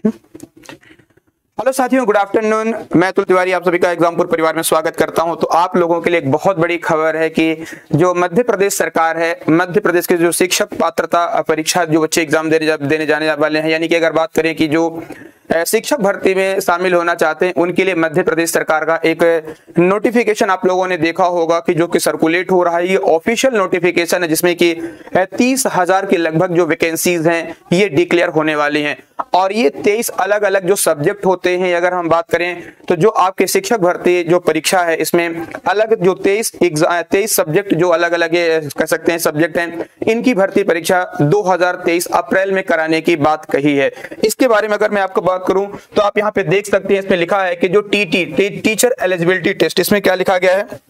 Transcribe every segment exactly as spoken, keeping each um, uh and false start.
Hello साथियों, good afternoon. मैं अतुल तिवारी आप सभी का एग्जामपुर परिवार में स्वागत करता हूं। तो आप लोगों के लिए एक बहुत बड़ी खबर है कि जो मध्य प्रदेश सरकार है, मध्य प्रदेश के जो शिक्षक पात्रता परीक्षा जो बच्चे एग्जाम देने देने जाने वाले हैं, यानी कि अगर बात करें कि जो शिक्षक भर्ती में शामिल होना चाहते हैं उनके लिए मध्य प्रदेश सरकार का एक नोटिफिकेशन आप लोगों ने देखा होगा कि जो कि सर्कुलेट हो रहा है। ये ऑफिशियल नोटिफिकेशन है जिसमें कि तीस हजार के लगभग जो वैकेंसीज हैं ये डिक्लेयर होने वाली हैं और ये तेईस अलग अलग जो सब्जेक्ट होते हैं। अगर हम बात करें तो जो आपके शिक्षक भर्ती जो परीक्षा है इसमें अलग जो तेईस तेईस सब्जेक्ट जो अलग अलग कह सकते हैं सब्जेक्ट हैं, इनकी भर्ती परीक्षा दो हजार तेईस अप्रैल में कराने की बात कही है। इसके बारे में अगर मैं आपको बात करूं तो आप यहां पे देख सकते हैं, इसमें लिखा है कि जो टीटी टीचर एलिजिबिलिटी टेस्ट, इसमें क्या लिखा गया है,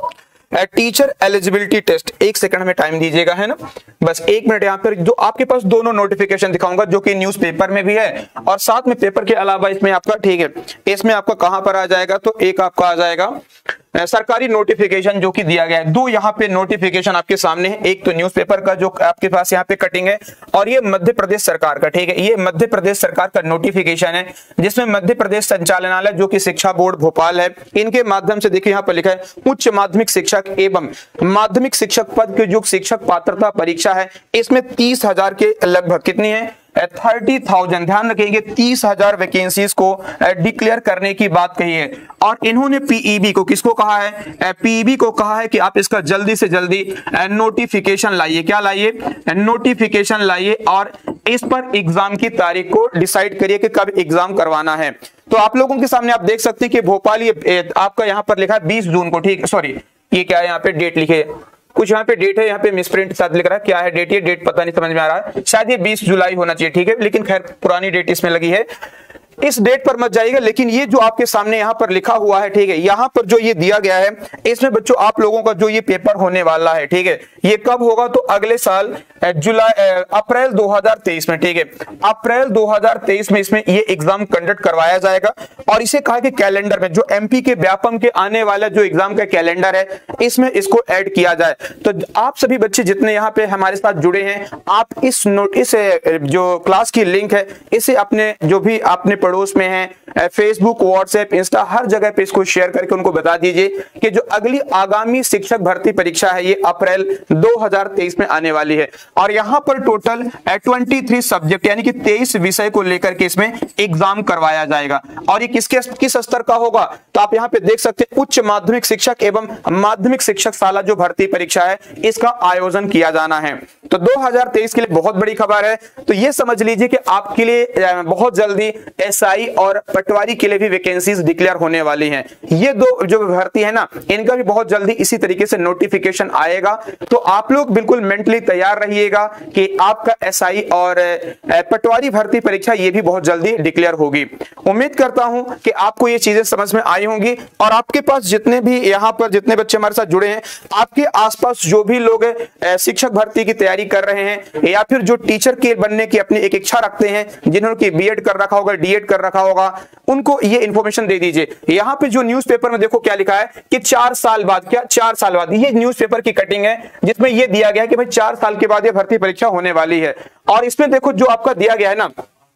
टीचर एलिजिबिलिटी टेस्ट। एक सेकंड में टाइम दीजिएगा, है ना, बस एक मिनट। यहाँ पर जो आपके पास दोनों नोटिफिकेशन दिखाऊंगा जो कि न्यूज़पेपर में भी है और साथ में पेपर के अलावा इसमें आपका, ठीक है, इसमें आपका कहां पर आ जाएगा, तो एक आपका आ जाएगा सरकारी नोटिफिकेशन जो कि दिया गया है। दो यहाँ पे नोटिफिकेशन आपके सामने है, एक तो न्यूज़पेपर का जो आपके पास यहाँ पे कटिंग है और ये मध्य प्रदेश सरकार का, ठीक है, ये मध्य प्रदेश सरकार का नोटिफिकेशन है जिसमें मध्य प्रदेश संचालनालय जो कि शिक्षा बोर्ड भोपाल है, इनके माध्यम से देखिए यहाँ पर लिखा है उच्च माध्यमिक शिक्षक एवं माध्यमिक शिक्षक पद की जो शिक्षक पात्रता परीक्षा है इसमें तीस हजार के लगभग कितनी है, थर्टी थाउजेंड, ध्यान रखेंगे तीस हजार वैकेंसीज को डिक्लेयर करने की बात कही है। और इन्होंने पीईबी को किसको कहा है, पीईबी को कहा है कि आप इसका जल्दी से जल्दी नोटिफिकेशन लाइए, क्या लाइए, नोटिफिकेशन लाइए और इस पर एग्जाम की तारीख को डिसाइड करिए कि कब एग्जाम करवाना है। तो आप लोगों के सामने आप देख सकते हैं कि भोपाल ये आपका यहाँ पर लिखा है बीस जून को, ठीक, सॉरी ये क्या है, यहाँ पे डेट लिखे, कुछ यहाँ पे डेट है, यहाँ पे मिसप्रिंट साथ लिख रहा है, क्या है डेट, ये डेट पता नहीं समझ में आ रहा है, शायद ये बीस जुलाई होना चाहिए, ठीक है, लेकिन खैर पुरानी डेट इसमें लगी है, इस डेट पर मत जाइएगा। लेकिन ये जो आपके सामने यहाँ पर लिखा हुआ है, ठीक है, यहाँ पर जो ये दिया गया है इसमें बच्चों आप लोगों का जो ये पेपर होने वाला है, ठीक है, ये कब होगा, तो अगले साल जुलाई अप्रैल दो हजार तेईस में, ठीक है, अप्रैल दो हजार तेईस में इसमें ये एग्जाम कंडक्ट करवाया जाएगा। और इसे कहा कि कैलेंडर में जो एमपी के व्यापम के आने वाला जो एग्जाम का कैलेंडर है इसमें इसको ऐड किया जाए। तो आप सभी बच्चे जितने यहाँ पे हमारे साथ जुड़े हैं, आप इस नोट इस जो क्लास की लिंक है इसे अपने जो भी आपने पड़ोस में है, फेसबुक, व्हाट्सएप, इंस्टा, हर जगह पे इसको शेयर करके उनको बता दीजिए कि जो अगली आगामी शिक्षक भर्ती परीक्षा है ये अप्रैल दो हजार तेईस में आने वाली है। और यहाँ पर टोटल तेईस सब्जेक्ट यानी कि तेईस विषय को लेकर के इसमें एग्जाम करवाया जाएगा। और ये किसके किस स्तर का होगा, तो आप यहाँ पे देख सकते हैं उच्च माध्यमिक शिक्षक एवं माध्यमिक शिक्षक शाला जो भर्ती परीक्षा है इसका आयोजन किया जाना है। तो दो हजार तेईस के लिए बहुत बड़ी खबर है। तो ये समझ लीजिए कि आपके लिए बहुत जल्दी एसआई और पटवारी के लिए भी वैकेंसीज डिक्लेयर होने वाली हैं। ये दो जो भर्ती है ना, इनका भी बहुत जल्दी इसी तरीके से नोटिफिकेशन आएगा। तो आप लोग बिल्कुल मेंटली तैयार रहिएगा कि आपका एसआई और पटवारी भर्ती परीक्षा ये भी बहुत जल्दी डिक्लेयर होगी। उम्मीद करता हूं कि आपको ये चीजें समझ में आई होंगी और आपके पास जितने भी यहाँ पर जितने बच्चे हमारे साथ जुड़े हैं, आपके आसपास जो भी लोग शिक्षक भर्ती की तैयारी कर रहे हैं या फिर जो टीचर के बनने की अपनी एक इच्छा रखते हैं, जिन्होंने बीएड कर रखा होगा, डीएड कर रखा होगा, उनको ये इंफॉर्मेशन दे दीजिए। यहाँ पे जो न्यूज़पेपर में देखो क्या लिखा है कि चार साल बाद, क्या चार साल बाद, ये न्यूज़पेपर की कटिंग है जिसमें ये दिया गया है कि भाई चार साल के बाद ये भर्ती परीक्षा होने वाली है। और इसमें देखो जो आपका दिया गया है ना,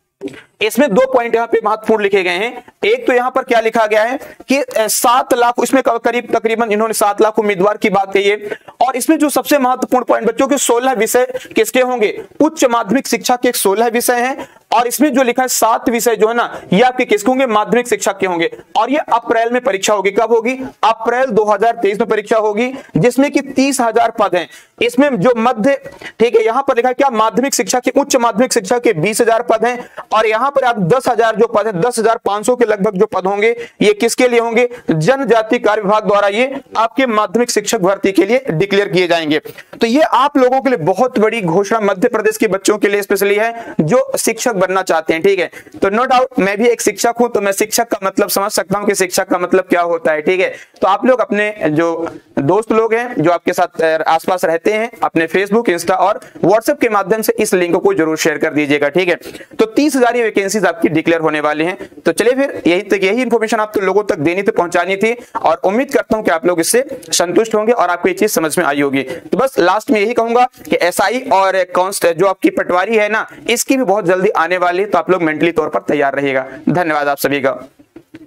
इसमें दो पॉइंट यहाँ पे महत्वपूर्ण लिखे गए हैं। एक तो यहाँ पर क्या लिखा गया है कि सात लाख, इसमें करीब तकरीबन इन्होंने सात लाख उम्मीदवार की बात कही है। और इसमें जो सबसे महत्वपूर्ण पॉइंट बच्चों के सोलह विषय किसके होंगे, उच्च माध्यमिक शिक्षा के सोलह विषय हैं। और इसमें जो लिखा है सात विषय जो है ना, ये आपके किसके होंगे, माध्यमिक शिक्षक के होंगे। और ये अप्रैल में परीक्षा होगी, कब होगी, अप्रैल दो हजार तेईस में परीक्षा होगी, जिसमें कि तीस हजार पद हैं। इसमें जो मध्य, ठीक है, यहां पर लिखा है क्या, माध्यमिक शिक्षा के, उच्च माध्यमिक शिक्षा के बीस हजार पद हैं। और यहां पर आप दस हजार जो पद है, दस हजार पांच सौ के लगभग जो पद होंगे, ये किसके लिए होंगे, जनजाति कार्य विभाग द्वारा ये आपके माध्यमिक शिक्षक भर्ती के लिए डिक्लेयर किए जाएंगे। तो ये आप लोगों के लिए बहुत बड़ी घोषणा मध्य प्रदेश के बच्चों के लिए स्पेशली है जो शिक्षक बनना चाहते हैं, ठीक है। तो नो डाउट मैं भी एक शिक्षक हूं, तो मैं शिक्षक का मतलब समझ सकता हूं कि शिक्षक का मतलब क्या होता है, ठीक है। तो आप लोग अपने जो दोस्त लोग हैं जो आपके साथ आसपास रहते हैं, अपने फेसबुक, इंस्टा और व्हाट्सएप के माध्यम से इस लिंक को जरूर शेयर कर दीजिएगा, ठीक है। तो तीस हजार वैकेंसीज आपकी डिक्लेयर होने वाली हैं। तो चलिए फिर यही तक यही इंफॉर्मेशन आप तो लोगों तक देनी थी, पहुंचानी थी, और उम्मीद करता हूं कि आप लोग इससे संतुष्ट होंगे और आपको ये चीज समझ में आई होगी। तो बस लास्ट में यही कहूंगा कि एसआई और कॉन्स्ट जो आपकी पटवारी है ना, इसकी भी बहुत जल्दी आने आने वाली है, तो आप लोग मेंटली तौर पर तैयार रहिएगा। धन्यवाद आप सभी का।